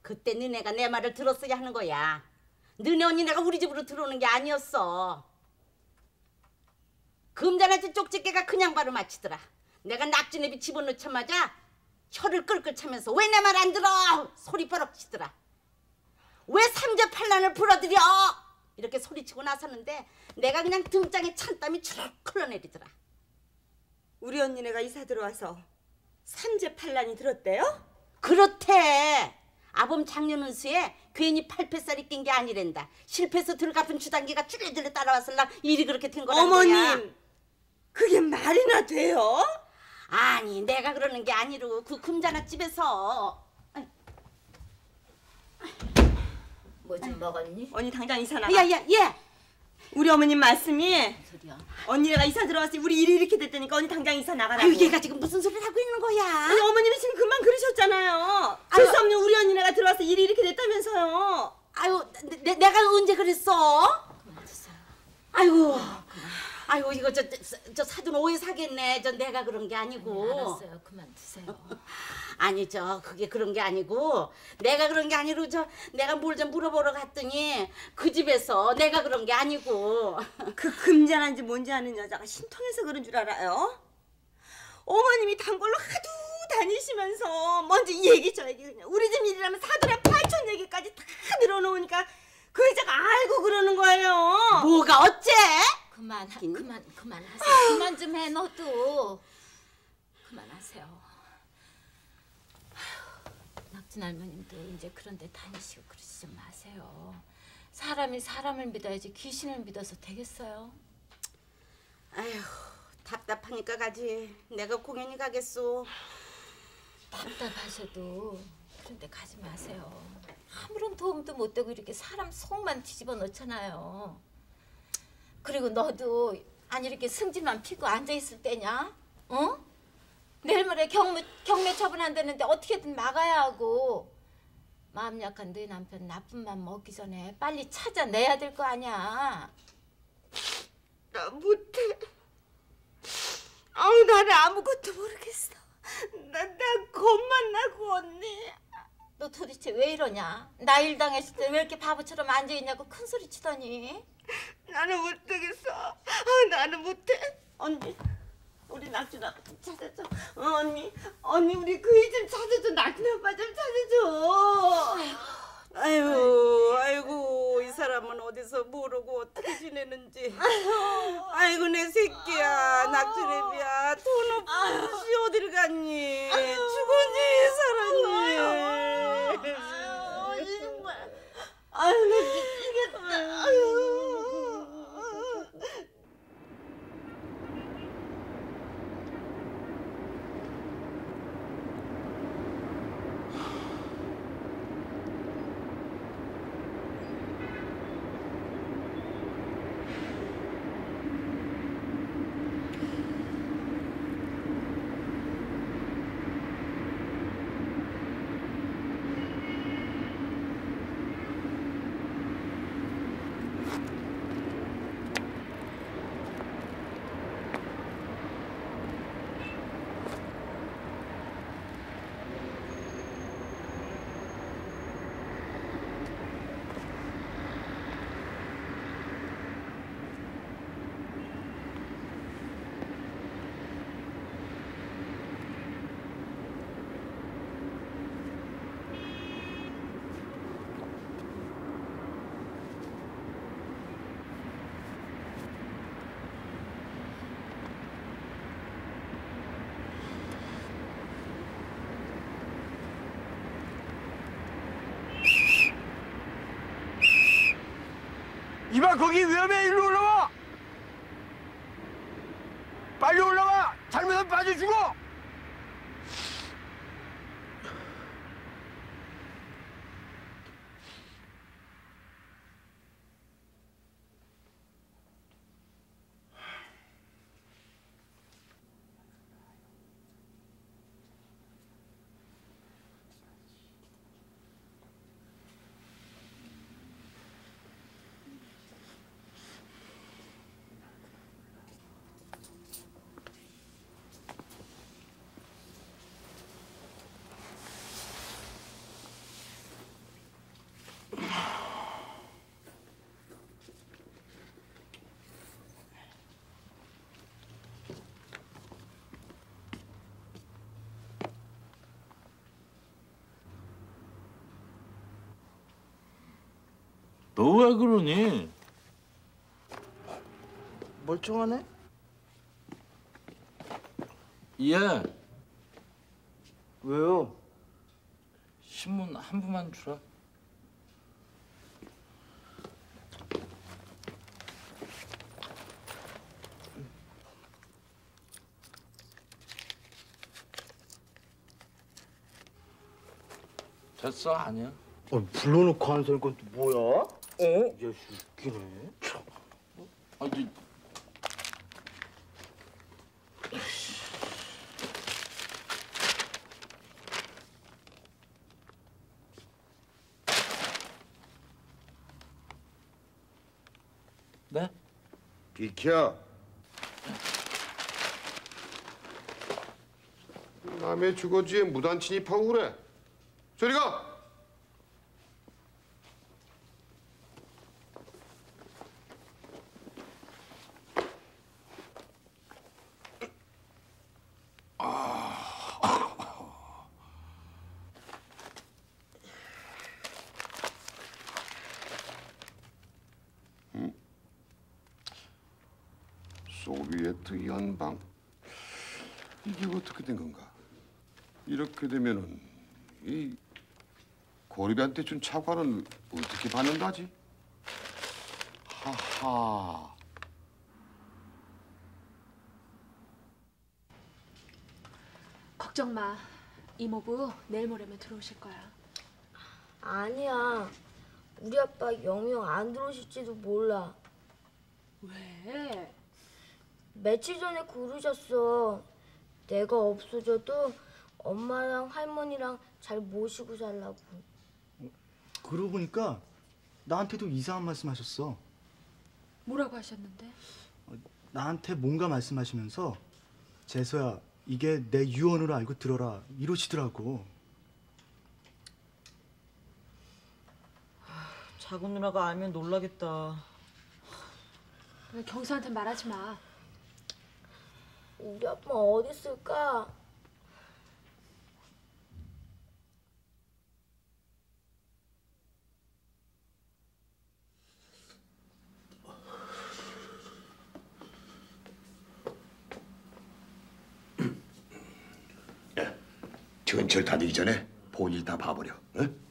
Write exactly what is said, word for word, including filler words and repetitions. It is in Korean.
그때 너네가 내 말을 들었어야 하는 거야. 너네 언니네가 우리 집으로 들어오는 게 아니었어. 금잔아치 쪽집게가 그냥 바로 맞히더라. 내가 낙지내비 집어넣자마자 혀를 끌끌 차면서 왜 내 말 안 들어? 소리 버럭 치더라. 왜 삼재팔란을 불어들여? 이렇게 소리치고 나섰는데 내가 그냥 등장에 찬땀이 주룩 흘러내리더라. 우리 언니네가 이사 들어와서 삼재팔란이 들었대요? 그렇대. 아범 작년은수에 괜히 팔패살이 낀 게 아니란다. 실패해서 들어가쁜 주단기가 쭈레들레 따라왔을랑 일이 그렇게 된 거란 거야. 어머님, 그게 말이나 돼요? 아니, 내가 그러는 게 아니로 그 금잔아집에서. 뭐 좀 먹었니? 언니 당장 이사 나가. 야야 예. 우리 어머님 말씀이 무슨 소리야? 언니네가 이사 들어왔으니 우리 일이 이렇게 됐다니까 언니 당장 이사 나가라고. 아유, 얘가 지금 무슨 소리를 하고 있는 거야? 아니 어머님이 지금 금방 그러셨잖아요. 줄 수 없는 우리 언니네가 들어와서 일이 이렇게 됐다면서요. 아유, 내, 내가 언제 그랬어? 그만 드세요. 아이고, 아이고 이거 저, 저, 저 사돈 오해 사겠네. 저 내가 그런 게 아니고. 아니, 알았어요. 그만 드세요. 아니 저 그게 그런 게 아니고 내가 그런 게 아니고 저 내가 뭘 좀 물어보러 갔더니 그 집에서 내가 그런 게 아니고. 그 금잔한지 뭔지 아는 여자가 신통해서 그런 줄 알아요? 어머님이 단골로 하도 다니시면서 먼저 이 얘기 저 얘기 그냥 우리 집 일이라면 사돈의 팔촌 얘기까지 다 늘어놓으니까 그 여자가 알고 그러는 거예요. 뭐가 어째? 그만 하, 그만 그만하세요. 그만 좀 해 너도. 그만하세요. 낙진 할머님도 이제 그런 데 다니시고 그러지 좀 마세요. 사람이 사람을 믿어야지 귀신을 믿어서 되겠어요? 아휴, 답답하니까 가지. 내가 공연히 가겠소. 답답하셔도 그런 데 가지 마세요. 아무런 도움도 못 되고 이렇게 사람 속만 뒤집어 놓잖아요. 그리고 너도 안 이렇게 승질만 피고 앉아있을 때냐? 어? 내일 모레 경매, 경매 처분한다는데 어떻게든 막아야 하고. 마음 약한 네 남편 나쁜 맘 먹기 전에 빨리 찾아내야 될 거 아니야. 나 못해. 아우 나는 아무것도 모르겠어. 나, 나 겁만 나고 언니. 너 도대체 왜 이러냐? 나 일 당했을 때 왜 이렇게 바보처럼 앉아있냐고 큰 소리 치더니. 나는 못되겠어. 아 나는 못해. 언니 우리 낙준 아빠 좀 찾아줘. 어, 언니 언니 우리 그이 좀 찾아줘. 낙준 아빠 좀 찾아줘. 아이고, 아이고, 이 사람은 어디서 모르고 어떻게 지내는지. 아이고, 내 새끼야, 낙지내비야, 돈 없이 어디를 갔니? 죽었니, 살았니? 아유 정말. 아유 나 미치겠다. 아유. 이봐 거기 위험해. 일로 올라와. 빨리 올라와. 잘못하면 빠져 죽어. 너 왜 그러니? 멀쩡하네? 예. 왜요? 신문 한 부만 주라. 됐어 아니야? 아, 불러놓고 안 서는 건 또 뭐야? 어? 이 자식 웃기네. 아니 네? 비켜. 남의 주거지에 무단 침입하고 그래. 저리 가. 음? 소비에트 연방. 이게 어떻게 된 건가? 이렇게 되면은 이 고리배한테 준 차관은 어떻게 받는다지? 하하. 걱정 마. 이모부 내일 모레면 들어오실 거야. 아니야. 우리 아빠 영영 안 들어오실지도 몰라. 왜? 며칠 전에 그러셨어. 내가 없어져도 엄마랑 할머니랑 잘 모시고 살라고. 그러고 보니까 나한테도 이상한 말씀하셨어. 뭐라고 하셨는데? 나한테 뭔가 말씀하시면서 재서야 이게 내 유언으로 알고 들어라 이러시더라고. 작은 누나가 알면 놀라겠다. 왜 경수한테 말하지 마. 우리 아빠 어디 있을까? 야, 전철 타기 전에 볼일 다 봐버려. 응?